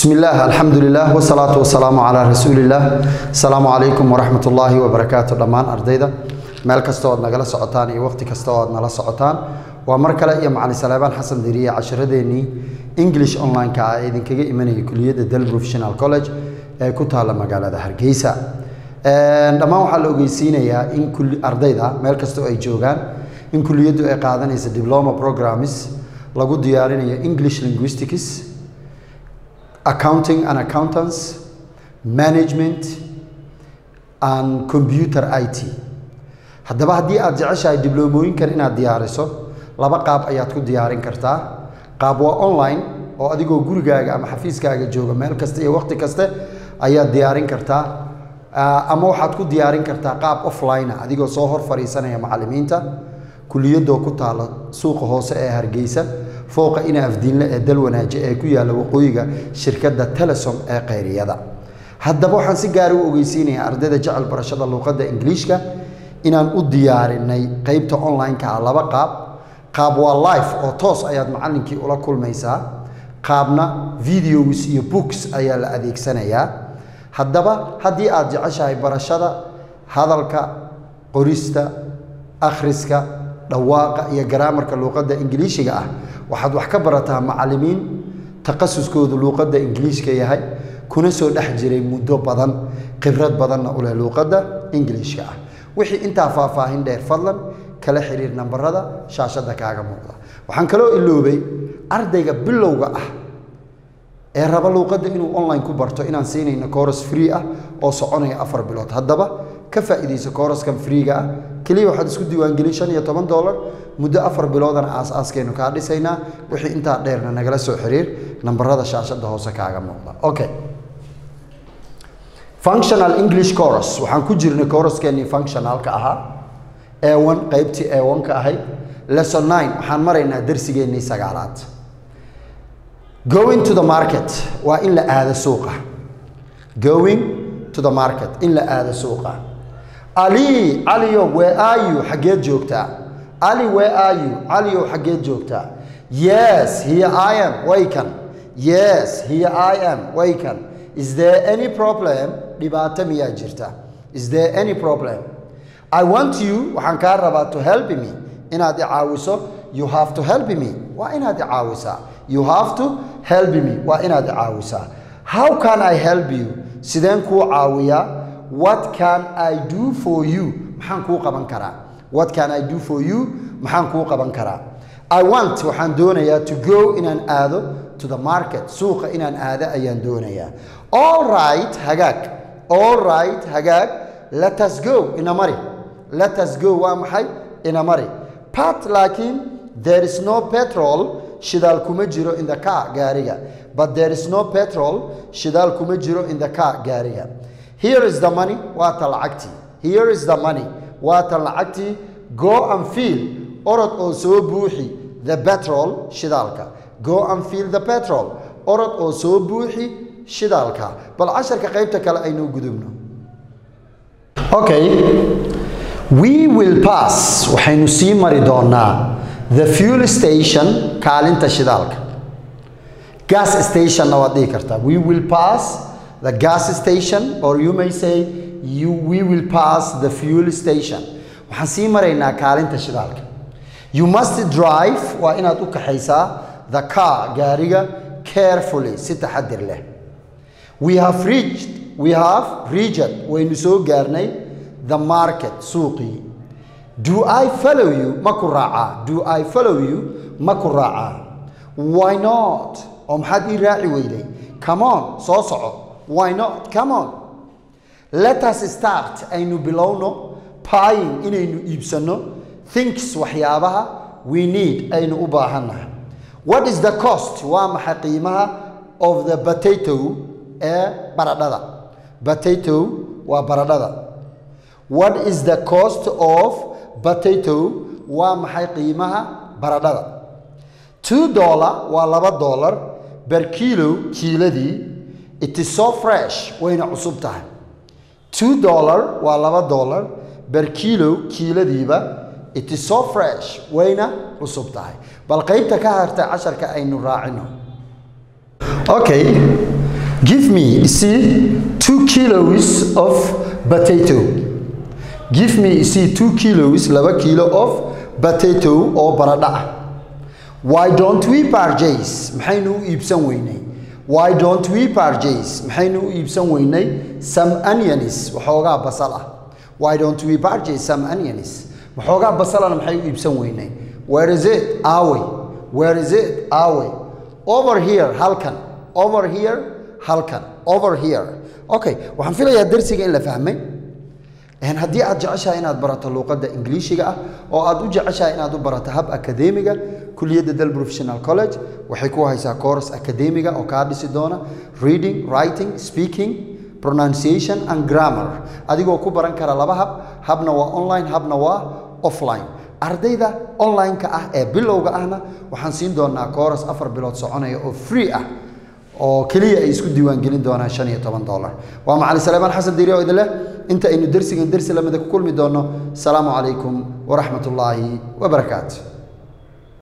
بسم الله الحمد لله والصلاة والسلام على رسول الله. السلام عليكم ورحمة الله وبركاته. دمان أرديدا مالك استوى نجلا سعطان وقت كاستوى نجلا سعطان ومركلا يا معلي سليمان حسن ديرية عشرة ديني English online كعادين كجي إيماني كلية دل بروفيشنال كولج كنت على مجال ده هرجيسا. دمان وحلو جيسينا يا إن كل أرديدا مالك استوى يجوجان إن كلية قاعدين يس دبلومة برنامج لقود ديارين يا English linguistics. Accounting and accountants, management, and computer IT. haddaba haddii aad jeceshahay dibloomooyinkan inaad diyaariso laba qaab ayaad ku diyaarin kartaa. qaab waa online oo adigoo gurigaaga ama xafiiskaaga jooga meel kasta iyo waqti kasta ayaad diyaarin kartaa, ama waxaad ku diyaarin kartaa qaab offline adigoo soo hor fariisanaya macallimiinta kuliyadoo ku taala suuqa hoose ee Hargeysa fooqa ina afdiinle ee dal wanaaji ee ku yaala waqooyiga shirkadda Telesom ee qayriyada. haddaba waxaan si gaar ah u ogeysiinayaa ardayda jecel barashada luqadda Ingiriiska inaan u diyaarinay qaybta online-ka laba qaab waa live oo toos ayaad macallinkii ula kulmaysaa, qaabna videos iyo books ayaa la adeegsanayaa. haddaba haddii aad jeceshahay barashada hadalka, qorista, akhriska, dhawaaqa iyo grammarka luqadda Ingiriisiga ah waxaad wax ka barataa macallimiin takhasuskoodu luqadda Ingiriiska yahay kuna soo dhex jiray muddo badan khibrad badanna u leh luqadda Ingiriiska ah. wixii intaa faahfaahin dheer fadlan kala xiriir nambarada shaashada kaaga muuqda. waxaan kaloo iloobay ardayga bilowga ah ee raba luqadda inuu online ku barto inaan siinayno course free ah oo soconaya 4 bilood. haddaba ka faa'iideyso course-kan free-ga ah kaliya waxaad isku diiwaangelin $15 muddo 4 biloodana aas-aaskeenu ka dhisaynaa. wixii intaa dheerna nagala soo xiriir nambarada shaashada hoose kaaga muuqda. okay, functional English course waxaan ku jirnay course-keennii functional-ka ahaa A1 qaybtii A1 ka ahayd lesson 9 waxaan maraynaa darsigeennii 9aad. going to the market waa in la aado suuqa. going to the market in la aado suuqa. Aliyo, where are you? xageed joogtaa? Ali, where are you? Aliyo, xageed joogtaa? Yes, here I am. Waykan. Yes, here I am. Waykan. Is there any problem? dhibaato miyaa jirta? Is there any problem? I want you, waxaan kaa rabaa to help me. inaad i caawiso. You have to help me. waa inaad i caawisaa. You have to help me. waa inaad i caawisaa. How can I help you? sideen kuu caawiyaa? What can I do for you? maxaan kuu qaban karaa? What can I do for you? maxaan kuu qaban karaa? I want waxaan doonayaa to go inaan aado to the market. suuqa inaan aado ayaan doonayaa. All right, hagaag. All right, hagaag. Let us go. ina mari. Let us go waa maxay? ina mari. But laakiin there is no petrol. shidaal kuma jiro in the car gaariga. But there is no petrol. shidaal kuma jiro in the car gaariga. Here is the money. waa ta lacagtii. Here is the money. waa ta lacagtii. Go and fill. orod oo soo buuxi the petrol shidaalka. Go and fill the petrol. orod oo soo buuxi shidaalka. bal casharka qaybta kale aynu gudubno. okay, we will pass waxaynu sii mari doonaa the fuel station kaalinta shidaalka. gas station na waad dhihi kartaa. we will pass the gas station or you may say we will pass the fuel station. waxaan sii maraynaa kaalinta shidaalka. You must drive waa inaad u kaxaysaa the car gaariga carefully si taxadir leh. We have reached waynu soo gaarnay the market suuqii. Do I follow you? ma ku raacaa? Do I follow you? ma ku raacaa? Why not? oo maxaad ii raaci weyday? Come on, soo soco. Why not? Come on. Let us start aynu bilowno buying inaynu iibsano things waxyaabaha we need aynu u baahannahay. What is the cost? waa maxay qiimaha of the potato ee baradhada? Potato waa baradhada. What is the cost of potato? waa maxay qiimaha baradhada? $2 waa $2 per kilo kiiladii. It is so fresh wayna cusub tahay. $2 waa $2 per kilo kiiladiiba. It is so fresh wayna cusub tahay. bal qaybta ka harta casharka aynu raacino. okay, Give me, see, 2 kilos of potato. Give me, see, 2 kilos, 2 kilo of potato or barada. Why don't we purchase? محينو يبسن ويني. Why don't we purchase? محينو يبسن ويني some onions وحوغا بصلة. Why don't we purchase some onions? وحوغا بصلة محينو يبسن ويني. Where is it? Awe. Where is it? Awe. Over here, halkan. Over here, halkan. Over here. Okay. وحن فيلا يدرسي إن لفهمي. إن هدي أرجعشها إن أدبرت اللغة الإنجليزية أو أرجعشها إن أدبرت هب أكاديمية كلية دل بروفيشنال كولج وحكوها هيسا كورس أكاديمية أو كاردس دونا reading, writing, speaking, pronunciation and grammar. أديكو كوبران كرا لبهب هبنا وأونلاين هبنا وأوفلاين. أرديدا أونلاين كأه بلوغ أهنا وحنسين دونا كورس أفر بلوت صعونة أو فري oo kaliya ay isku diiwaan gelin doonaan $15 waa macallin Salmaan Xasan Diiriyo idile inta aynu darsigan darsi lamada ku kulmi doono salaamu calaykum wa rahmatullaahi wa barakaatuh